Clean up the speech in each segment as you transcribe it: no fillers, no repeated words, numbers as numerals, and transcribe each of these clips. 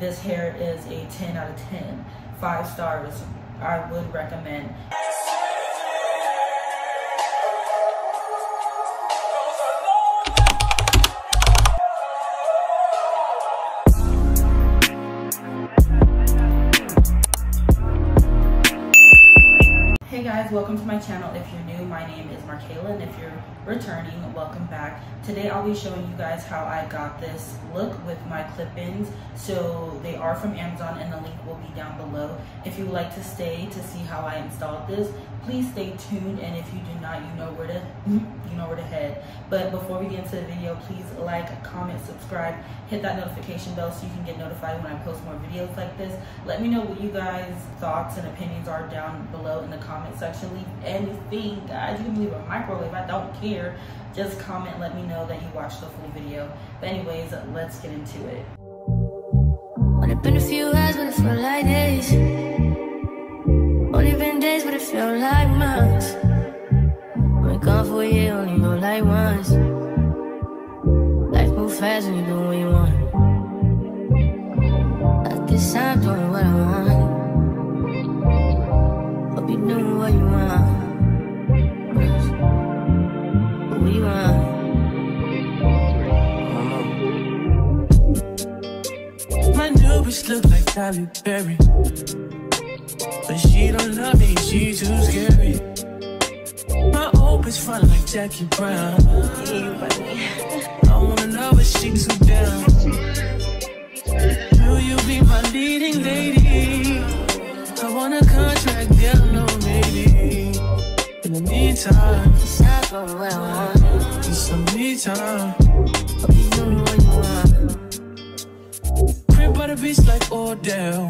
this hair is a 10 out of 10, 5 stars. I would recommend. Hey guys, welcome to my channel. If you're new, my name is Markayla, and if you're returning, welcome back. Today I'll be showing you guys how I got this look with my clip-ins. So they are from Amazon and the link will be down below. If you would like to stay to see how I installed this, please stay tuned, and if you do not, you know where to head. But before we get into the video, please like, comment, subscribe, hit that notification bell so you can get notified when I post more videos like this. Let me know what you guys' thoughts and opinions are down below in the comment section. Leave anything, guys. You can leave a microwave, I don't care. Just comment, let me know that you watched the full video. But anyways, let's get into it. Only been a few hours, but it felt like days. Only been days, but it felt like months. Been gone for a year, only know like once. Life moves fast when you do what you want. At this time, doing what I want. Hope you doing what you want. What you want. My new bitch look like Halle Berry, but she don't love me, she too scary. My old bitch front like Jackie Brown. I wanna know but she too down. Will you be my leading lady? I want a contract, girl, no maybe. In the meantime, It's not going where I want. it's some me time. Hope you doing what you want. Crib by the beach like Odell.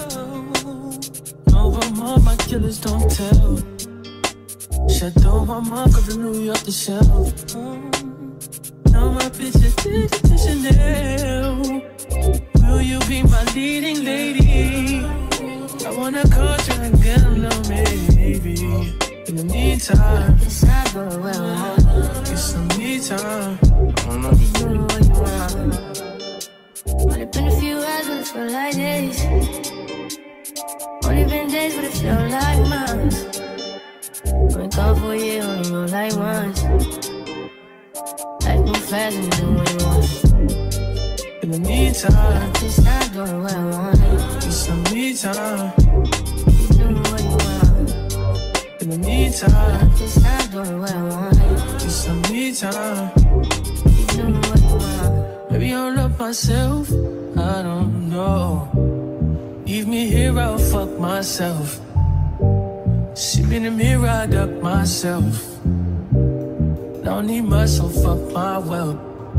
Over my killers don't tell. Shadow my mom got the New York the shelf. Now my bitch is to Chanel. Will you be my leading lady? I want a contract, girl, no maybe. In the meantime, It's not going where I want. it's some me time. Hope you doing what you want. Only been a few hours, but it felt like days. Only been days, but it felt like months. Been gone for a year, only know like once. Life moves fast when you do what you want. In the meantime, It's not doing what I want. it's some me time. You doing what you want. In the meantime, It's not doing what I want. it's some me time. You doing what you want. Maybe I don't love myself, I don't know. Leave me here, I'll fuck myself. See me in the mirror, I duck myself. Don't need much, so fuck my wealth.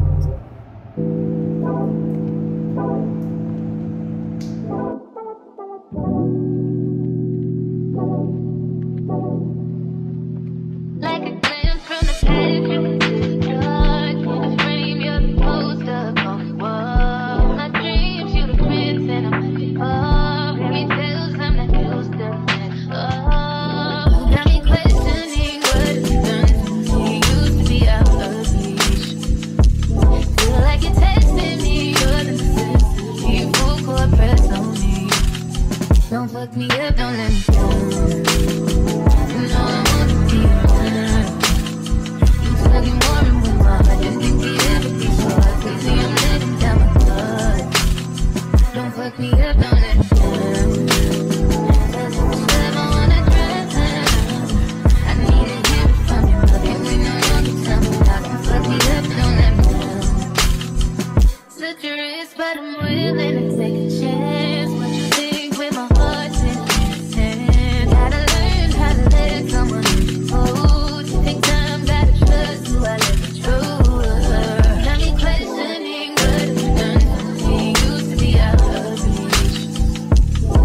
Like a glance from the past, you can see the dark. In the frame, you're the poster on the wall. My dreams, you the prince, and I'm the pop. Fairy tales, I'm not used to it. Oh, you got me questioning what it's done to me. Used to be out of reach. Feel like you're testing me, you're the necessity. Full court press on me. Don't fuck me up, don't let me down. You know I wanna be mine. You talking more and more. I just can't get everything so I crazy. I'm letting down my blood. Don't fuck me up, don't let me down. Cause if it's love, I wanna drown. I need to hear it from you. Can we no longer tell me how can fuck me up, don't let me down. Such a risk, but I'm willing to take a chance. What you think with my heart's in your hands? Gotta learn how to let someone hold. Take time, gotta trust who I let the truth. Got me questioning what it's done to me. Used to be out of reach.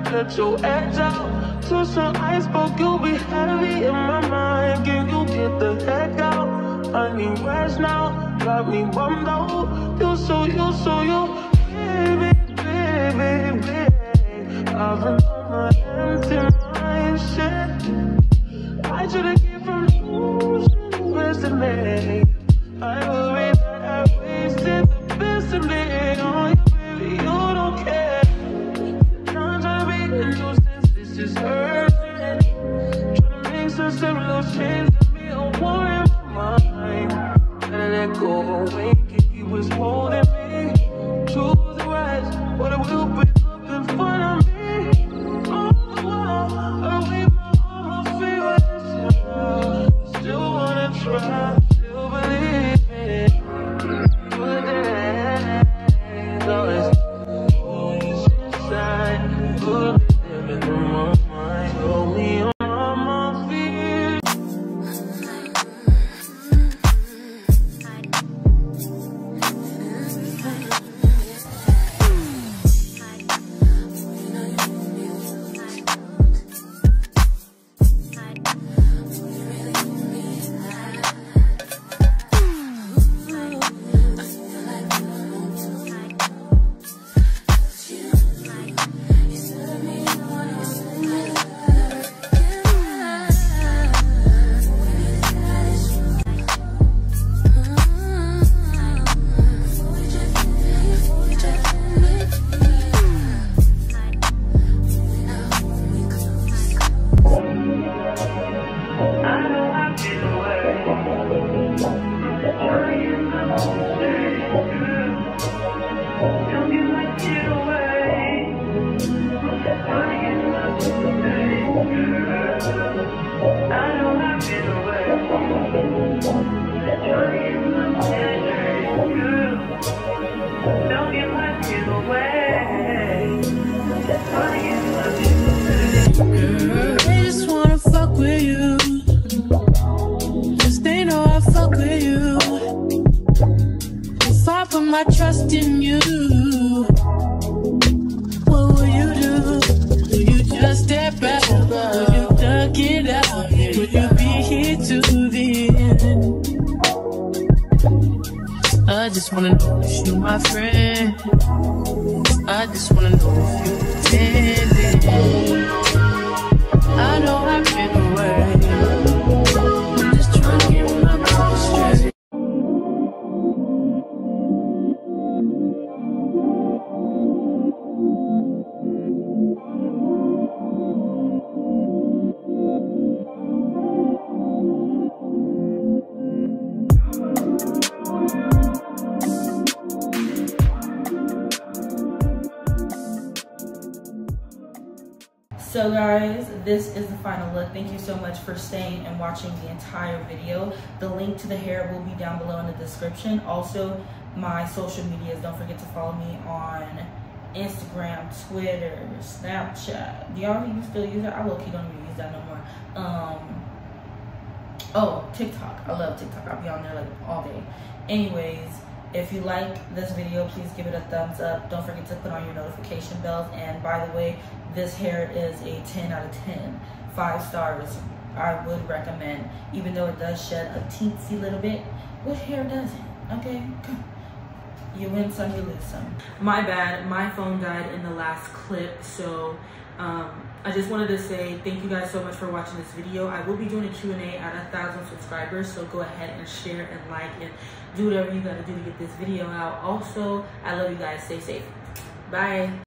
let your edge out. To some iceberg, you'll be heavy in my mind. Can you get the heck out? I need rest now, got me bummed out. You so baby, baby, baby. I've been on my empty mind, shit. I should've came from losing the best of me. I worry that I wasted the best of me on you, baby, you don't care. I'm trying to be a nuisance, this is hurting. Trying to make some simple change, got me a war in my mind. Gotta let go of a wink if he was holding me. Choose the right, but it will be up in front of me. On the wall, I leave all my favorites. Still wanna try, still believe it. Good days, always always inside. Good living in my mind, hold me on my feet. They just wanna fuck with you, 'cause they know I fuck with you. If I put my trust in you, what will you do? Will you just step back? Will you duck it out? Will you be here to the end? I just wanna know if you my friend. I just wanna know if you pretending. I know I've been away. I'm just trying to get my mind straight. So guys, this is the final look. Thank you so much for staying and watching the entire video. The link to the hair will be down below in the description. Also, my social medias, don't forget to follow me on Instagram, Twitter, Snapchat. Do y'all even still use that? I low-key don't even use that no more. Oh, TikTok. I love TikTok. I'll be on there like all day. Anyways, if you like this video, please give it a thumbs up. Don't forget to put on your notification bells. And by the way, this hair is a 10 out of 10. 5 stars. I would recommend, even though it does shed a teensy little bit. What hair doesn't? Okay, you win some, you lose some. My bad, my phone died in the last clip, so I just wanted to say thank you guys so much for watching this video. I will be doing a Q&A at 1,000 subscribers, so go ahead and share and like and do whatever you gotta do to get this video out. Also, I love you guys. Stay safe. Bye.